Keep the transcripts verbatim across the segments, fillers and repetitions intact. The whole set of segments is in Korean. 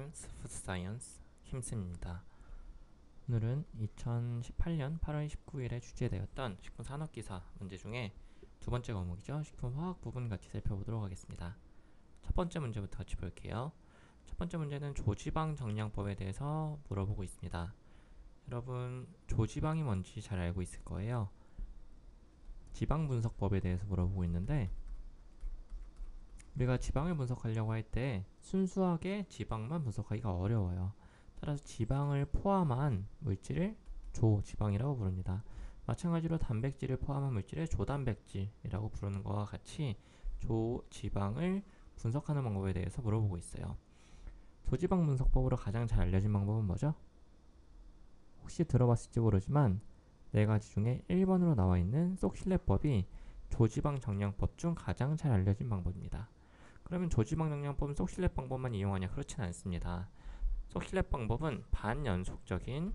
사이언스, 푸드 사이언스 김쌤입니다. 오늘은 이천십팔 년 팔월 십구일에 출제되었던 식품 산업기사 문제 중에 두 번째 과목이죠. 식품 화학 부분 같이 살펴보도록 하겠습니다. 첫 번째 문제부터 같이 볼게요. 첫 번째 문제는 조지방 정량법에 대해서 물어보고 있습니다. 여러분, 조지방이 뭔지 잘 알고 있을 거예요. 지방 분석법에 대해서 물어보고 있는데, 우리가 지방을 분석하려고 할 때 순수하게 지방만 분석하기가 어려워요. 따라서 지방을 포함한 물질을 조지방이라고 부릅니다. 마찬가지로 단백질을 포함한 물질을 조단백질이라고 부르는 것과 같이 조지방을 분석하는 방법에 대해서 물어보고 있어요. 조지방 분석법으로 가장 잘 알려진 방법은 뭐죠? 혹시 들어봤을지 모르지만 네 가지 중에 일 번으로 나와 있는 속실레법이 조지방 정량법 중 가장 잘 알려진 방법입니다. 그러면 조지방 정량법은 속실렙 방법만 이용하냐? 그렇진 않습니다. 속실렙 방법은 반연속적인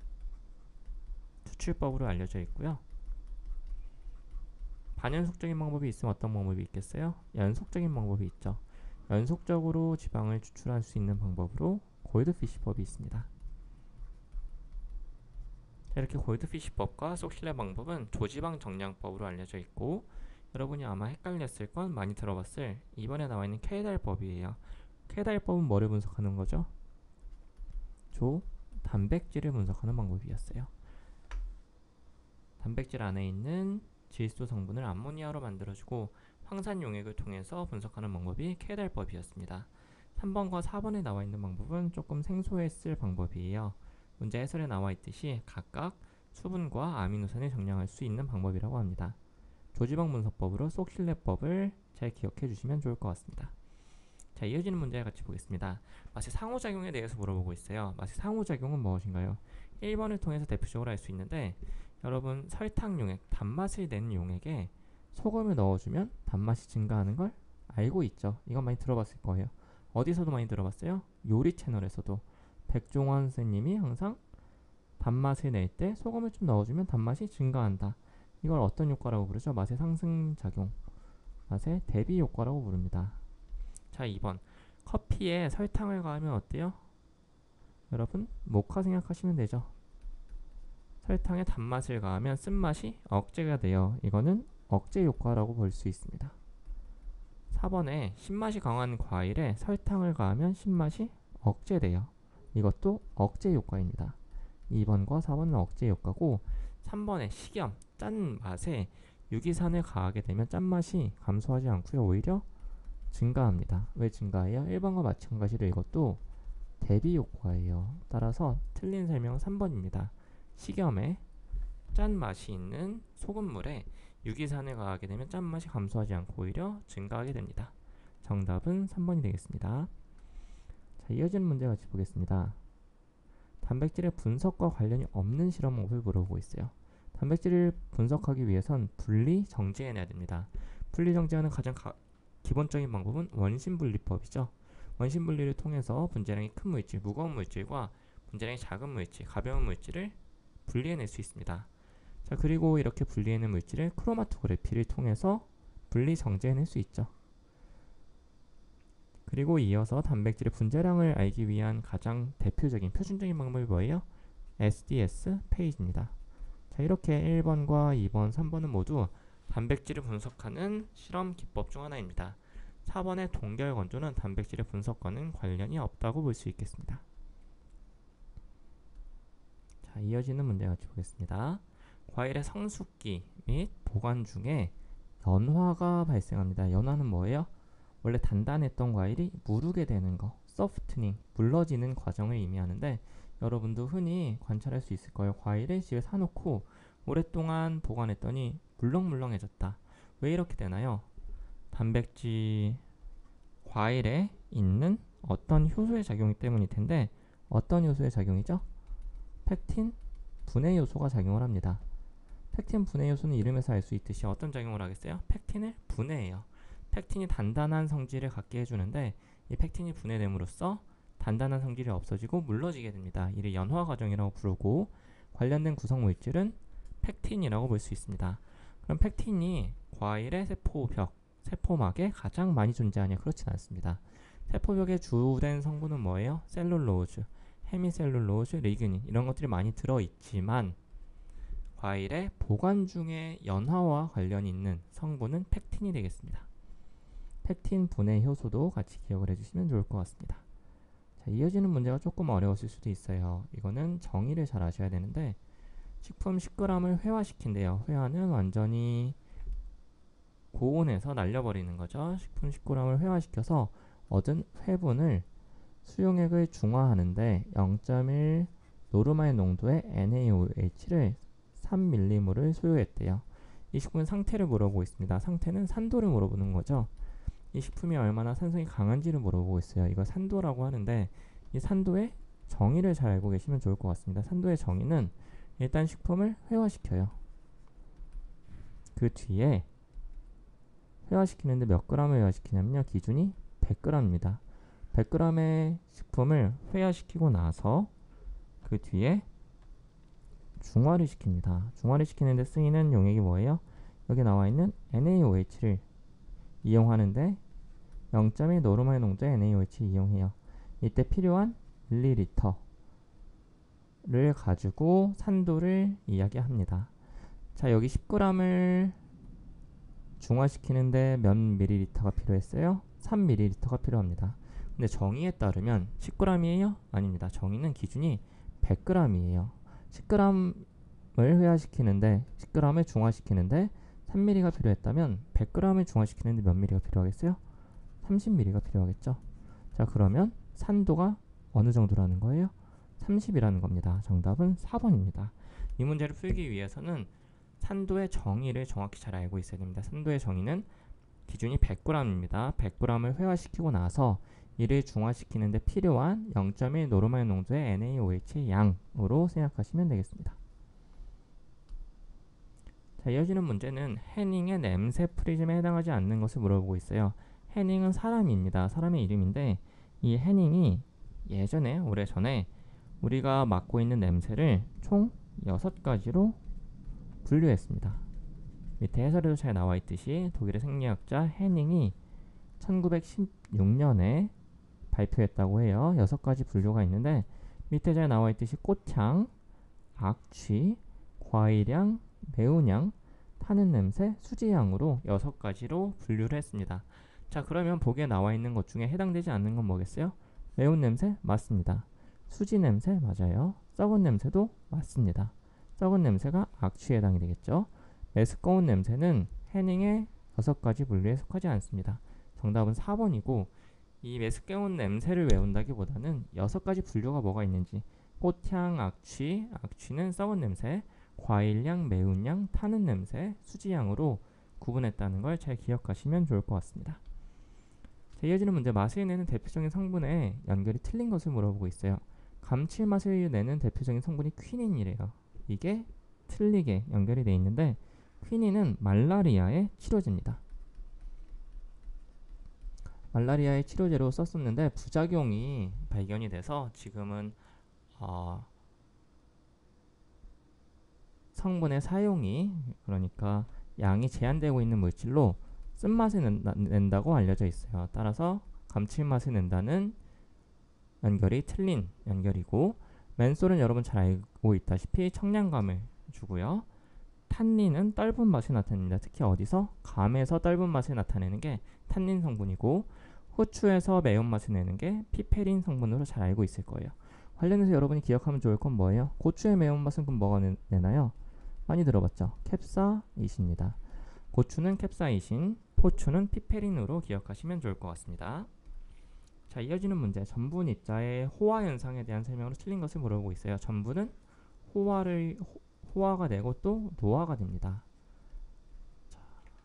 추출법으로 알려져 있고요. 반연속적인 방법이 있으면 어떤 방법이 있겠어요? 연속적인 방법이 있죠. 연속적으로 지방을 추출할 수 있는 방법으로 골드피시법이 있습니다. 이렇게 골드피시법과 속실렙 방법은 조지방 정량법으로 알려져 있고, 여러분이 아마 헷갈렸을 건 많이 들어봤을 이번에 나와 있는 케이달법이에요. 케이달법은 뭐를 분석하는 거죠? 조 단백질을 분석하는 방법이었어요. 단백질 안에 있는 질소 성분을 암모니아로 만들어주고 황산 용액을 통해서 분석하는 방법이 케이달법이었습니다. 삼 번과 사 번에 나와 있는 방법은 조금 생소했을 방법이에요. 문제 해설에 나와 있듯이 각각 수분과 아미노산을 정량할 수 있는 방법이라고 합니다. 조지방 분석법으로 속실레법을 잘 기억해 주시면 좋을 것 같습니다. 자, 이어지는 문제 같이 보겠습니다. 맛의 상호작용에 대해서 물어보고 있어요. 맛의 상호작용은 무엇인가요? 일 번을 통해서 대표적으로 알 수 있는데, 여러분, 설탕 용액, 단맛을 내는 용액에 소금을 넣어주면 단맛이 증가하는 걸 알고 있죠. 이건 많이 들어봤을 거예요. 어디서도 많이 들어봤어요? 요리 채널에서도 백종원 선생님이 항상 단맛을 낼 때 소금을 좀 넣어주면 단맛이 증가한다. 이걸 어떤 효과라고 부르죠? 맛의 상승작용, 맛의 대비 효과라고 부릅니다. 자, 이 번 커피에 설탕을 가하면 어때요? 여러분, 모카 생각하시면 되죠. 설탕에 단맛을 가하면 쓴맛이 억제가 돼요. 이거는 억제 효과라고 볼 수 있습니다. 사 번에 신맛이 강한 과일에 설탕을 가하면 신맛이 억제돼요. 이것도 억제 효과입니다. 이 번과 사 번은 억제 효과고, 삼 번에 식염, 짠맛에 유기산을 가하게 되면 짠맛이 감소하지 않고요. 오히려 증가합니다. 왜 증가해요? 일 번과 마찬가지로 이것도 대비 효과예요. 따라서 틀린 설명은 삼 번입니다. 식염에 짠맛이 있는 소금물에 유기산을 가하게 되면 짠맛이 감소하지 않고 오히려 증가하게 됩니다. 정답은 삼 번이 되겠습니다. 자, 이어지는 문제 같이 보겠습니다. 단백질의 분석과 관련이 없는 실험법을 물어보고 있어요. 단백질을 분석하기 위해선 분리 정제해내야 됩니다. 분리 정제하는 가장 가, 기본적인 방법은 원심분리법이죠. 원심분리를 통해서 분자량이 큰 물질, 무거운 물질과 분자량이 작은 물질, 가벼운 물질을 분리해낼 수 있습니다. 자, 그리고 이렇게 분리해낸 물질을 크로마토그래피를 통해서 분리 정제해낼 수 있죠. 그리고 이어서 단백질의 분자량을 알기 위한 가장 대표적인 표준적인 방법이 뭐예요? 에스디에스 페이지입니다. 자, 이렇게 일 번과 이 번, 삼 번은 모두 단백질을 분석하는 실험 기법 중 하나입니다. 사 번의 동결 건조는 단백질의 분석과는 관련이 없다고 볼 수 있겠습니다. 자, 이어지는 문제 같이 보겠습니다. 과일의 성숙기 및 보관 중에 연화가 발생합니다. 연화는 뭐예요? 원래 단단했던 과일이 무르게 되는 거, 소프트닝, 물러지는 과정을 의미하는데, 여러분도 흔히 관찰할 수 있을 거예요. 과일을 집에 사놓고 오랫동안 보관했더니 물렁물렁해졌다. 왜 이렇게 되나요? 단백질, 과일에 있는 어떤 효소의 작용이 때문일 텐데, 어떤 효소의 작용이죠? 펙틴 분해 요소가 작용을 합니다. 펙틴 분해 요소는 이름에서 알 수 있듯이 어떤 작용을 하겠어요? 펙틴을 분해해요. 펙틴이 단단한 성질을 갖게 해주는데, 이 펙틴이 분해됨으로써 단단한 성질이 없어지고 물러지게 됩니다. 이를 연화 과정이라고 부르고, 관련된 구성 물질은 펙틴이라고 볼 수 있습니다. 그럼 펙틴이 과일의 세포벽, 세포막에 가장 많이 존재하냐? 그렇진 않습니다. 세포벽의 주된 성분은 뭐예요? 셀룰로즈, 헤미셀룰로즈, 리그닌 이런 것들이 많이 들어있지만 과일의 보관 중에 연화와 관련이 있는 성분은 펙틴이 되겠습니다. 펙틴 분해 효소도 같이 기억을 해주시면 좋을 것 같습니다. 자, 이어지는 문제가 조금 어려웠을 수도 있어요. 이거는 정의를 잘 아셔야 되는데 식품 십 그램을 회화시킨대요. 회화는 완전히 고온에서 날려버리는 거죠. 식품 십 그램을 회화시켜서 얻은 회분을 수용액을 중화하는데 영 점 일 노르마의 농도의 엔에이오에이치를 삼 밀리모를 소요했대요. 이 식품은 상태를 물어보고 있습니다. 상태는 산도를 물어보는 거죠. 이 식품이 얼마나 산성이 강한지를 물어보고 있어요. 이걸 산도라고 하는데 이 산도의 정의를 잘 알고 계시면 좋을 것 같습니다. 산도의 정의는 일단 식품을 회화시켜요. 그 뒤에 회화시키는데 몇 그램을 회화시키냐면요. 기준이 백 그램입니다. 백 그램의 식품을 회화시키고 나서 그 뒤에 중화를 시킵니다. 중화를 시키는데 쓰이는 용액이 뭐예요? 여기 나와 있는 엔에이오에이치를 이용하는데 영 점 일 노르마의 농도의 엔에이오에이치 이용해요. 이때 필요한 밀리리터를 가지고 산도를 이야기합니다. 자, 여기 십 그램을 중화시키는데 몇 밀리리터가 필요했어요? 삼 밀리리터가 필요합니다. 근데 정의에 따르면 십 그램이에요? 아닙니다. 정의는 기준이 백 그램이에요. 십 그램을 회화시키는데 십 그램을 중화시키는데 삼 밀리리터가 필요했다면 백 그램을 중화시키는데 몇 밀리리터가 필요하겠어요? 삼십 밀리리터가 필요하겠죠. 자, 그러면 산도가 어느 정도라는 거예요? 삼십이라는 겁니다. 정답은 사 번입니다. 이 문제를 풀기 위해서는 산도의 정의를 정확히 잘 알고 있어야 됩니다. 산도의 정의는 기준이 백 그램입니다. 백 그램을 회화시키고 나서 이를 중화시키는데 필요한 영 점 일 노르마의 농도의 엔에이오에이치 양으로 생각하시면 되겠습니다. 자, 이어지는 문제는 해닝의 냄새 프리즘에 해당하지 않는 것을 물어보고 있어요. 해닝은 사람입니다. 사람의 이름인데 이 해닝이 예전에 오래전에 우리가 맡고 있는 냄새를 총 여섯 가지로 분류했습니다. 밑에 해설에도 잘 나와 있듯이 독일의 생리학자 해닝이 천구백십육 년에 발표했다고 해요. 여섯 가지 분류가 있는데 밑에 잘 나와 있듯이 꽃향, 악취, 과일향, 매운향, 타는 냄새, 수지향으로 여섯 가지로 분류를 했습니다. 자, 그러면 보기에 나와 있는 것 중에 해당되지 않는 건 뭐겠어요? 매운 냄새? 맞습니다. 수지 냄새? 맞아요. 썩은 냄새도 맞습니다. 썩은 냄새가 악취에 해당이 되겠죠. 메스꺼운 냄새는 해닝의 여섯 가지 분류에 속하지 않습니다. 정답은 사 번이고 이 메스꺼운 냄새를 외운다기보다는 여섯 가지 분류가 뭐가 있는지 꽃향, 악취, 악취는 썩은 냄새, 과일향, 매운향, 타는 냄새, 수지향으로 구분했다는 걸 잘 기억하시면 좋을 것 같습니다. 자, 이어지는 문제, 맛을 내는 대표적인 성분의 연결이 틀린 것을 물어보고 있어요. 감칠맛을 내는 대표적인 성분이 퀴닌이래요. 이게 틀리게 연결이 되어 있는데 퀴닌은 말라리아의 치료제입니다. 말라리아의 치료제로 썼었는데 부작용이 발견이 돼서 지금은 어, 성분의 사용이 그러니까 양이 제한되고 있는 물질로 쓴맛을 낸다, 낸다고 알려져 있어요. 따라서 감칠맛을 낸다는 연결이 틀린 연결이고 맨솔은 여러분 잘 알고 있다시피 청량감을 주고요. 탄닌은 떫은 맛을 나타냅니다. 특히 어디서? 감에서 떫은 맛을 나타내는 게 탄닌 성분이고 후추에서 매운맛을 내는 게 피페린 성분으로 잘 알고 있을 거예요. 관련해서 여러분이 기억하면 좋을 건 뭐예요? 고추의 매운맛은 그럼 뭐가 내, 내나요? 많이 들어봤죠? 캡사이신입니다. 고추는 캡사이신, 후추는 피페린으로 기억하시면 좋을 것 같습니다. 자, 이어지는 문제, 전분 입자의 호화 현상에 대한 설명으로 틀린 것을 물어보고 있어요. 전분은 호화를 호, 호화가 되고 또 노화가 됩니다. 자,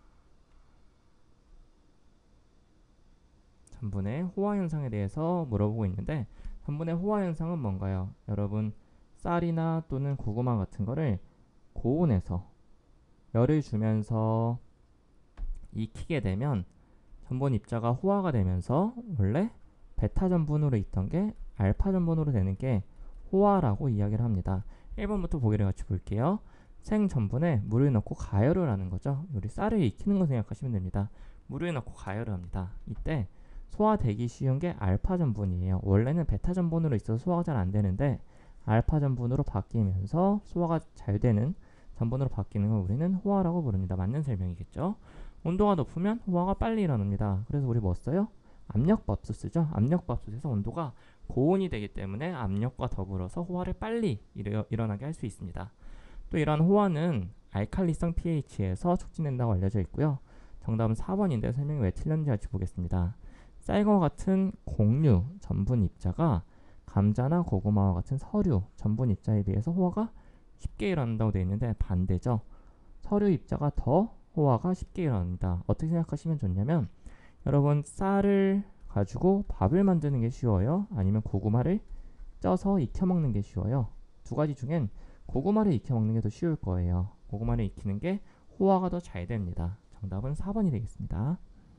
전분의 호화 현상에 대해서 물어보고 있는데 전분의 호화 현상은 뭔가요? 여러분 쌀이나 또는 고구마 같은 거를 고온에서 열을 주면서 익히게 되면 전분 입자가 호화가 되면서 원래 베타 전분으로 있던 게 알파 전분으로 되는 게 호화라고 이야기를 합니다. 일 번부터 보기를 같이 볼게요. 생전분에 물을 넣고 가열을 하는 거죠. 우리 쌀을 익히는 거 생각하시면 됩니다. 물을 넣고 가열을 합니다. 이때 소화되기 쉬운 게 알파 전분이에요. 원래는 베타 전분으로 있어서 소화가 잘 안 되는데 알파 전분으로 바뀌면서 소화가 잘 되는 전분으로 바뀌는 걸 우리는 호화라고 부릅니다. 맞는 설명이겠죠. 온도가 높으면 호화가 빨리 일어납니다. 그래서 우리 뭐 써요? 압력밥솥 쓰죠. 압력밥솥에서 온도가 고온이 되기 때문에 압력과 더불어서 호화를 빨리 일어, 일어나게 할 수 있습니다. 또 이러한 호화는 알칼리성 pH에서 촉진된다고 알려져 있고요. 정답은 사 번인데 설명이 왜 틀렸는지 같이 보겠습니다. 쌀과 같은 곡류 전분 입자가 감자나 고구마와 같은 서류 전분 입자에 비해서 호화가 쉽게 일어난다고 되어 있는데 반대죠. 서류 입자가 더 호화가 쉽게 일어납니다. 어떻게 생각하시면 좋냐면 여러분 쌀을 가지고 밥을 만드는 게 쉬워요? 아니면 고구마를 쪄서 익혀 먹는 게 쉬워요? 두 가지 중엔 고구마를 익혀 먹는 게 더 쉬울 거예요. 고구마를 익히는 게 호화가 더 잘 됩니다. 정답은 사 번이 되겠습니다.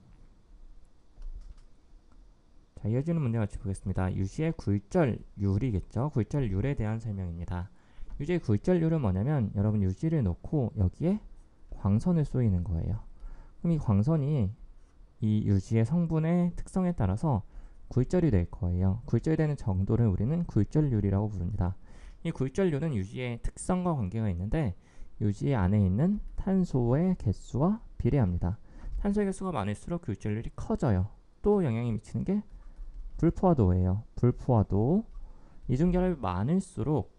자, 이어지는 문제 같이 보겠습니다. 유지의 굴절률이겠죠. 굴절률에 대한 설명입니다. 유지의 굴절률은 뭐냐면 여러분 유지를 놓고 여기에 광선을 쏘이는 거예요. 그럼 이 광선이 이 유지의 성분의 특성에 따라서 굴절이 될 거예요. 굴절되는 정도를 우리는 굴절률이라고 부릅니다. 이 굴절률은 유지의 특성과 관계가 있는데 유지 안에 있는 탄소의 개수와 비례합니다. 탄소의 개수가 많을수록 굴절률이 커져요. 또 영향이 미치는 게 불포화도예요. 불포화도 이중결합이 많을수록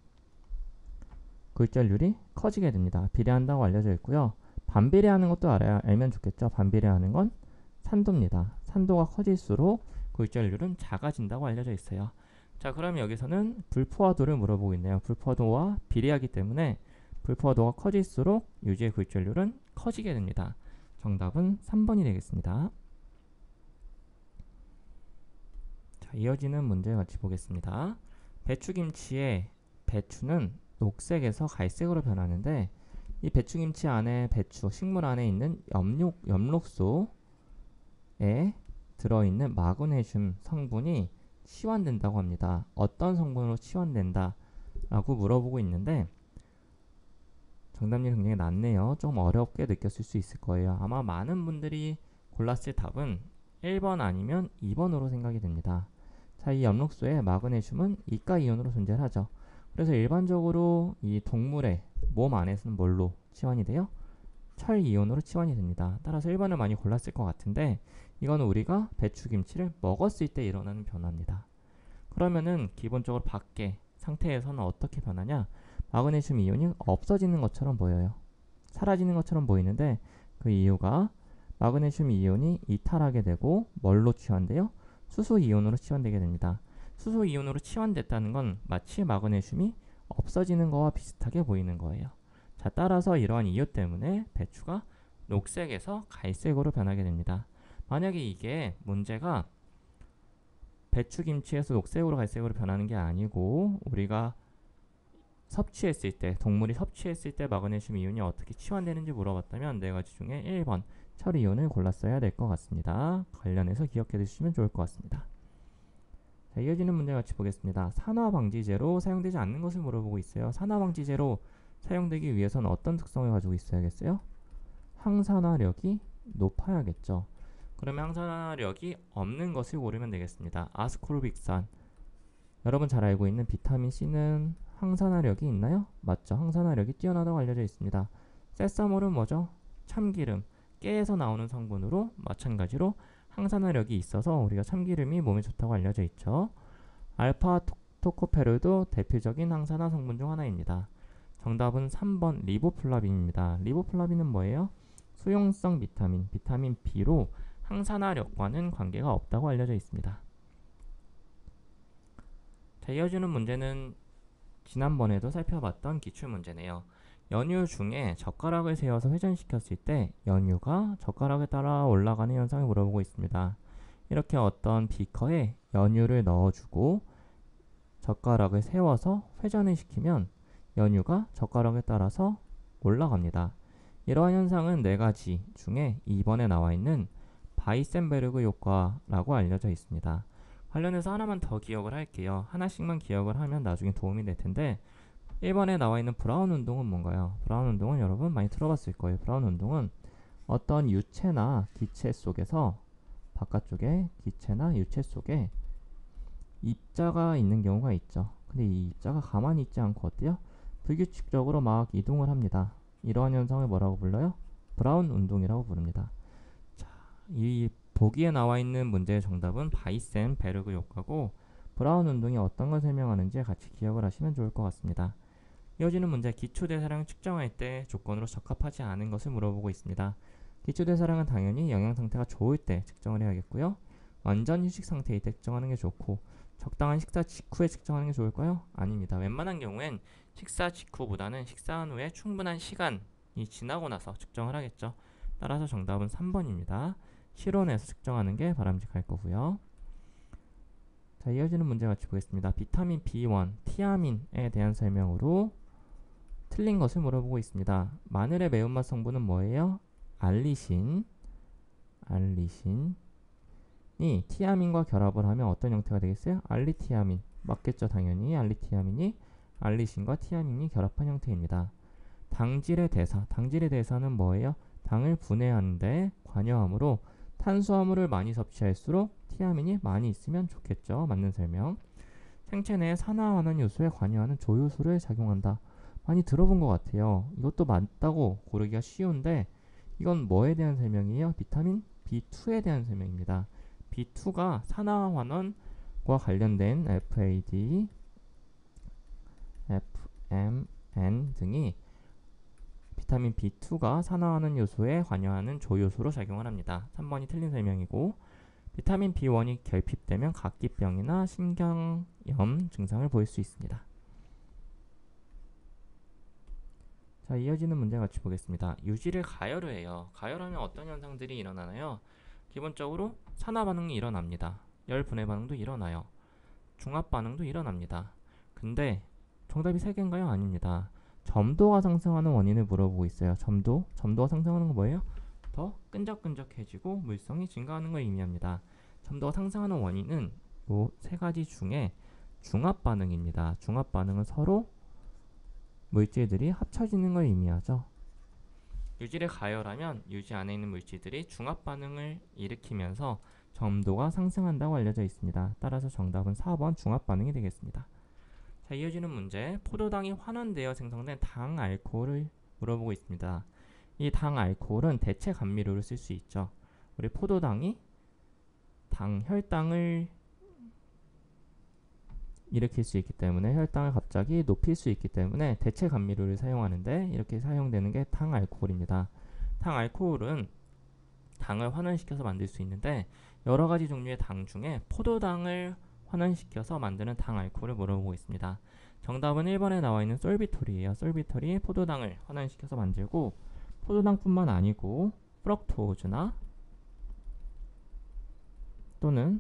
굴절률이 커지게 됩니다. 비례한다고 알려져 있고요. 반비례하는 것도 알아야, 알면 좋겠죠. 반비례하는 건 산도입니다. 산도가 커질수록 굴절률은 작아진다고 알려져 있어요. 자, 그럼 여기서는 불포화도를 물어보고 있네요. 불포화도와 비례하기 때문에 불포화도가 커질수록 유지의 굴절률은 커지게 됩니다. 정답은 삼 번이 되겠습니다. 자, 이어지는 문제 같이 보겠습니다. 배추김치의 배추는 녹색에서 갈색으로 변하는데 이 배추김치 안에 배추, 식물 안에 있는 엽록, 엽록소에 들어있는 마그네슘 성분이 치환된다고 합니다. 어떤 성분으로 치환된다? 라고 물어보고 있는데 정답률이 굉장히 낮네요. 조금 어렵게 느꼈을 수 있을 거예요. 아마 많은 분들이 골랐을 답은 일 번 아니면 이 번으로 생각이 됩니다. 자, 이 엽록소에 마그네슘은 이가이온으로 존재하죠. 그래서 일반적으로 이 동물의 몸 안에서는 뭘로 치환이 돼요? 철이온으로 치환이 됩니다. 따라서 일 번을 많이 골랐을 것 같은데 이거는 우리가 배추김치를 먹었을 때 일어나는 변화입니다. 그러면은 기본적으로 밖에 상태에서는 어떻게 변하냐? 마그네슘 이온이 없어지는 것처럼 보여요. 사라지는 것처럼 보이는데 그 이유가 마그네슘 이온이 이탈하게 되고 뭘로 치환돼요? 수소 이온으로 치환되게 됩니다. 수소 이온으로 치환됐다는 건 마치 마그네슘이 없어지는 거와 비슷하게 보이는 거예요. 자, 따라서 이러한 이유 때문에 배추가 녹색에서 갈색으로 변하게 됩니다. 만약에 이게 문제가 배추김치에서 녹색으로 갈색으로 변하는 게 아니고 우리가 섭취했을 때, 동물이 섭취했을 때 마그네슘 이온이 어떻게 치환되는지 물어봤다면 네 가지 중에 일 번 철이온을 골랐어야 될 것 같습니다. 관련해서 기억해 두시면 좋을 것 같습니다. 자, 이어지는 문제 같이 보겠습니다. 산화방지제로 사용되지 않는 것을 물어보고 있어요. 산화방지제로 사용되기 위해서는 어떤 특성을 가지고 있어야겠어요? 항산화력이 높아야겠죠. 그러면 항산화력이 없는 것을 고르면 되겠습니다. 아스코르빅산. 여러분 잘 알고 있는 비타민 C는 항산화력이 있나요? 맞죠. 항산화력이 뛰어나다고 알려져 있습니다. 세사몰은 뭐죠? 참기름, 깨에서 나오는 성분으로 마찬가지로 항산화력이 있어서 우리가 참기름이 몸에 좋다고 알려져 있죠. 알파 토코페롤도 대표적인 항산화 성분 중 하나입니다. 정답은 삼 번 리보플라빈입니다. 리보플라빈은 뭐예요? 수용성 비타민, 비타민 B로 항산화력과는 관계가 없다고 알려져 있습니다. 자, 이어지는 문제는 지난번에도 살펴봤던 기출문제네요. 연유 중에 젓가락을 세워서 회전시켰을 때 연유가 젓가락에 따라 올라가는 현상을 물어보고 있습니다. 이렇게 어떤 비커에 연유를 넣어주고 젓가락을 세워서 회전을 시키면 연유가 젓가락에 따라서 올라갑니다. 이러한 현상은 네 가지 중에 이 번에 나와 있는 바이센베르그 효과라고 알려져 있습니다. 관련해서 하나만 더 기억을 할게요. 하나씩만 기억을 하면 나중에 도움이 될 텐데 일 번에 나와 있는 브라운 운동은 뭔가요? 브라운 운동은 여러분 많이 들어봤을 거예요. 브라운 운동은 어떤 유체나 기체 속에서 바깥쪽에 기체나 유체 속에 입자가 있는 경우가 있죠. 근데 이 입자가 가만히 있지 않고 어때요? 불규칙적으로 막 이동을 합니다. 이러한 현상을 뭐라고 불러요? 브라운 운동이라고 부릅니다. 자, 이 보기에 나와 있는 문제의 정답은 바이센베르그 효과고, 브라운 운동이 어떤 걸 설명하는지 같이 기억을 하시면 좋을 것 같습니다. 이어지는 문제, 기초대사량을 측정할 때 조건으로 적합하지 않은 것을 물어보고 있습니다. 기초대사량은 당연히 영양 상태가 좋을 때 측정을 해야겠고요. 완전 휴식 상태일 때 측정하는 게 좋고, 적당한 식사 직후에 측정하는 게 좋을까요? 아닙니다. 웬만한 경우엔 식사 직후보다는 식사한 후에 충분한 시간이 지나고 나서 측정을 하겠죠. 따라서 정답은 삼 번입니다. 실온에서 측정하는 게 바람직할 거고요. 자, 이어지는 문제 같이 보겠습니다. 비타민 비 원, 티아민에 대한 설명으로 틀린 것을 물어보고 있습니다. 마늘의 매운맛 성분은 뭐예요? 알리신. 알리신이 티아민과 결합을 하면 어떤 형태가 되겠어요? 알리티아민. 맞겠죠, 당연히. 알리티아민이 알리신과 티아민이 결합한 형태입니다. 당질의 대사. 당질의 대사는 뭐예요? 당을 분해하는데 관여하므로 탄수화물을 많이 섭취할수록 티아민이 많이 있으면 좋겠죠. 맞는 설명. 생체 내의 산화환원 요소에 관여하는 조효소를 작용한다. 많이 들어본 것 같아요. 이것도 맞다고 고르기가 쉬운데 이건 뭐에 대한 설명이에요? 비타민 비 투에 대한 설명입니다. 비 투가 산화환원과 관련된 에프에이디, 에프엠엔 등이 비타민 비 투가 산화하는 요소에 관여하는 조효소로 작용을 합니다. 삼 번이 틀린 설명이고, 비타민 비 원이 결핍되면 각기병이나 신경염 증상을 보일 수 있습니다. 자, 이어지는 문제 같이 보겠습니다. 유지를 가열을 해요. 가열하면 어떤 현상들이 일어나나요? 기본적으로 산화 반응이 일어납니다. 열 분해 반응도 일어나요. 중합 반응도 일어납니다. 근데 정답이 세 개인가요? 아닙니다. 점도가 상승하는 원인을 물어보고 있어요. 점도, 점도가 상승하는 건 뭐예요? 더 끈적끈적해지고 물성이 증가하는 걸 의미합니다. 점도가 상승하는 원인은 이 세 가지 중에 중합 반응입니다. 중합 반응은 서로 물질들이 합쳐지는 걸 의미하죠. 유지를 가열하면 유지 안에 있는 물질들이 중합 반응을 일으키면서 점도가 상승한다고 알려져 있습니다. 따라서 정답은 사 번 중합 반응이 되겠습니다. 자, 이어지는 문제, 포도당이 환원되어 생성된 당 알코올을 물어보고 있습니다. 이 당 알코올은 대체 감미료를 쓸 수 있죠. 우리 포도당이 당, 혈당을 일으킬 수 있기 때문에, 혈당을 갑자기 높일 수 있기 때문에 대체 감미료를 사용하는데 이렇게 사용되는 게 당 알코올입니다. 당 알코올은 당을 환원시켜서 만들 수 있는데 여러 가지 종류의 당 중에 포도당을 환원시켜서 만드는 당 알코올을 물어보고 있습니다. 정답은 일 번에 나와 있는 솔비톨이에요. 솔비톨이 포도당을 환원시켜서 만들고, 포도당뿐만 아니고 프럭토즈나 또는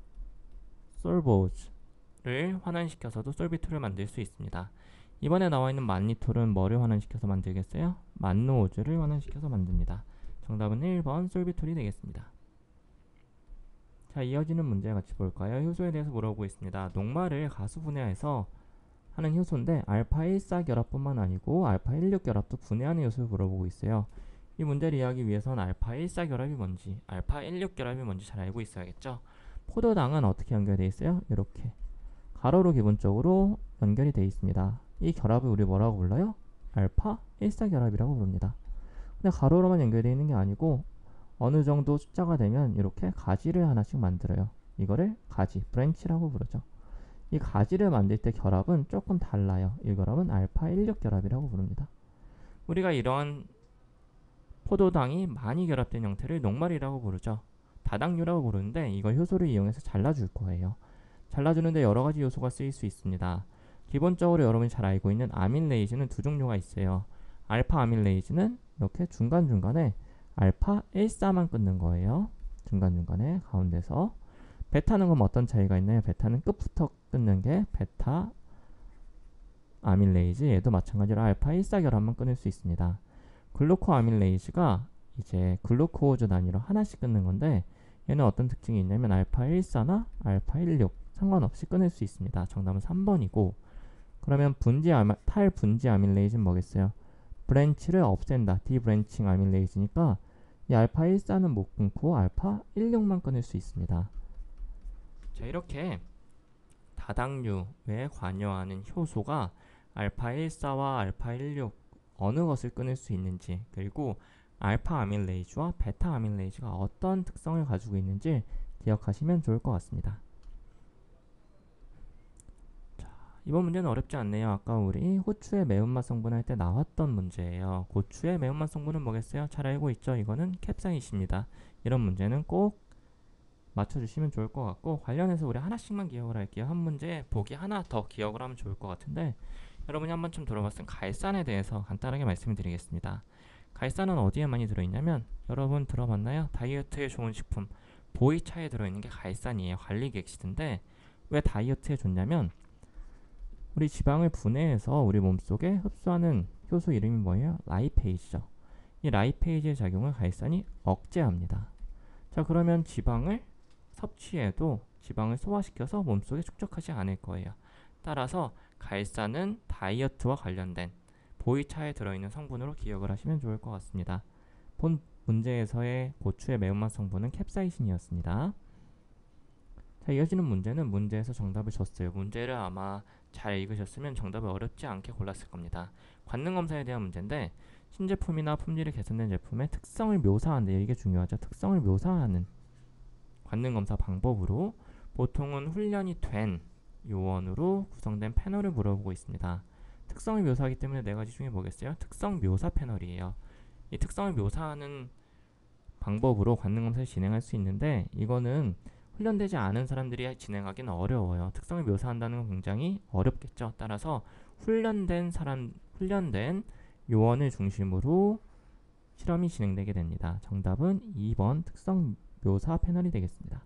솔보즈를 환원시켜서도 솔비톨을 만들 수 있습니다. 이번에 나와 있는 만리톨은 뭐를 환원시켜서 만들겠어요? 만노오즈를 환원시켜서 만듭니다. 정답은 일 번 솔비톨이 되겠습니다. 자, 이어지는 문제 같이 볼까요? 효소에 대해서 물어보고 있습니다. 녹말을 가수 분해해서 하는 효소인데 알파 십사 결합뿐만 아니고 알파 십육 결합도 분해하는 요소를 물어보고 있어요. 이 문제를 이해하기 위해서는 알파 십사 결합이 뭔지, 알파 십육 결합이 뭔지 잘 알고 있어야겠죠. 포도당은 어떻게 연결되어 있어요? 이렇게 가로로 기본적으로 연결이 되어 있습니다. 이 결합을 우리 뭐라고 불러요? 알파 십사 결합이라고 부릅니다. 근데 가로로만 연결되어 있는 게 아니고 어느 정도 숫자가 되면 이렇게 가지를 하나씩 만들어요. 이거를 가지, 브랜치라고 부르죠. 이 가지를 만들 때 결합은 조금 달라요. 이 결합은 알파 십육 결합이라고 부릅니다. 우리가 이러한 포도당이 많이 결합된 형태를 녹말이라고 부르죠. 다당류라고 부르는데 이걸 효소를 이용해서 잘라줄 거예요. 잘라주는데 여러 가지 요소가 쓰일 수 있습니다. 기본적으로 여러분이 잘 알고 있는 아밀레이즈는 두 종류가 있어요. 알파 아밀레이즈는 이렇게 중간중간에 알파 십사만 끊는 거예요. 중간중간에 가운데서. 베타는 그럼 어떤 차이가 있나요? 베타는 끝부터 끊는 게 베타 아밀레이즈, 얘도 마찬가지로 알파 십사 결합만 끊을 수 있습니다. 글루코 아밀레이즈가 이제 글루코즈 단위로 하나씩 끊는 건데 얘는 어떤 특징이 있냐면 알파 십사나 알파 십육 상관없이 끊을 수 있습니다. 정답은 삼 번이고, 그러면 분지 아마, 탈분지 아밀레이즈는 뭐겠어요? 브랜치를 없앤다. 디브랜칭 아밀레이즈니까 이 알파 일사는 못 끊고 알파 십육만 끊을 수 있습니다. 자, 이렇게 다당류에 관여하는 효소가 알파 일사와 알파 십육 어느 것을 끊을 수 있는지, 그리고 알파 아밀레이즈와 베타 아밀레이즈가 어떤 특성을 가지고 있는지 기억하시면 좋을 것 같습니다. 자, 이번 문제는 어렵지 않네요. 아까 우리 후추의 매운맛 성분 할 때 나왔던 문제예요. 고추의 매운맛 성분은 뭐겠어요? 잘 알고 있죠? 이거는 캡사이신입니다. 이런 문제는 꼭 맞춰주시면 좋을 것 같고, 관련해서 우리 하나씩만 기억을 할게요. 한 문제 보기 하나 더 기억을 하면 좋을 것 같은데, 여러분이 한 번쯤 들어봤은 갈산에 대해서 간단하게 말씀을 드리겠습니다. 갈산은 어디에 많이 들어있냐면, 여러분 들어봤나요? 다이어트에 좋은 식품 보이차에 들어있는 게 갈산이에요. 갈릭엑시드인데 왜 다이어트에 좋냐면, 우리 지방을 분해해서 우리 몸속에 흡수하는 효소 이름이 뭐예요? 라이페이즈죠. 이 라이페이즈의 작용을 갈산이 억제합니다. 자, 그러면 지방을 섭취해도 지방을 소화시켜서 몸속에 축적하지 않을 거예요. 따라서 갈산은 다이어트와 관련된 보이차에 들어있는 성분으로 기억을 하시면 좋을 것 같습니다. 본 문제에서의 고추의 매운맛 성분은 캡사이신이었습니다. 자, 이어지는 문제는 문제에서 정답을 줬어요. 문제를 아마 잘 읽으셨으면 정답을 어렵지 않게 골랐을 겁니다. 관능검사에 대한 문제인데, 신제품이나 품질이 개선된 제품의 특성을 묘사하는데, 이게 중요하죠. 특성을 묘사하는 관능검사 방법으로 보통은 훈련이 된 요원으로 구성된 패널을 물어보고 있습니다. 특성을 묘사하기 때문에 네 가지 중에 뭐겠어요? 특성 묘사 패널이에요. 이 특성을 묘사하는 방법으로 관능검사를 진행할 수 있는데, 이거는 훈련되지 않은 사람들이 진행하기는 어려워요. 특성을 묘사한다는 건 굉장히 어렵겠죠. 따라서 훈련된 사람, 훈련된 요원을 중심으로 실험이 진행되게 됩니다. 정답은 이 번 특성 묘사 패널이 되겠습니다.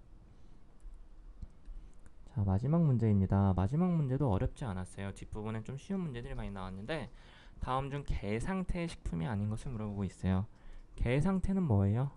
자, 마지막 문제입니다. 마지막 문제도 어렵지 않았어요. 뒷부분엔 좀 쉬운 문제들이 많이 나왔는데, 다음 중 개상태의 식품이 아닌 것을 물어보고 있어요. 개상태는 뭐예요?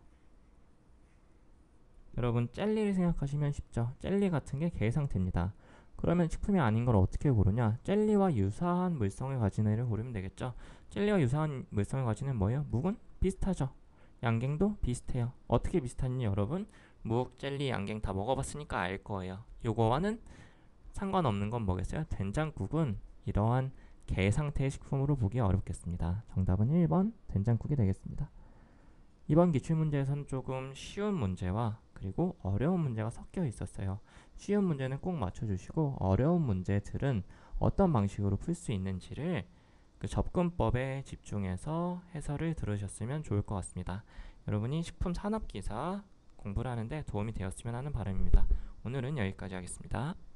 여러분, 젤리를 생각하시면 쉽죠. 젤리 같은 게 개상태입니다. 그러면 식품이 아닌 걸 어떻게 고르냐? 젤리와 유사한 물성을 가진 애를 고르면 되겠죠. 젤리와 유사한 물성을 가진 애는 뭐예요? 묵은 비슷하죠. 양갱도 비슷해요. 어떻게 비슷한지 여러분 묵, 젤리, 양갱 다 먹어봤으니까 알 거예요. 요거와는 상관없는 건 뭐겠어요? 된장국은 이러한 개상태의 식품으로 보기 어렵겠습니다. 정답은 일 번 된장국이 되겠습니다. 이번 기출문제에서는 조금 쉬운 문제와 그리고 어려운 문제가 섞여 있었어요. 쉬운 문제는 꼭 맞춰주시고, 어려운 문제들은 어떤 방식으로 풀 수 있는지를 그 접근법에 집중해서 해설을 들으셨으면 좋을 것 같습니다. 여러분이 식품산업기사 공부를 하는데 도움이 되었으면 하는 바람입니다. 오늘은 여기까지 하겠습니다.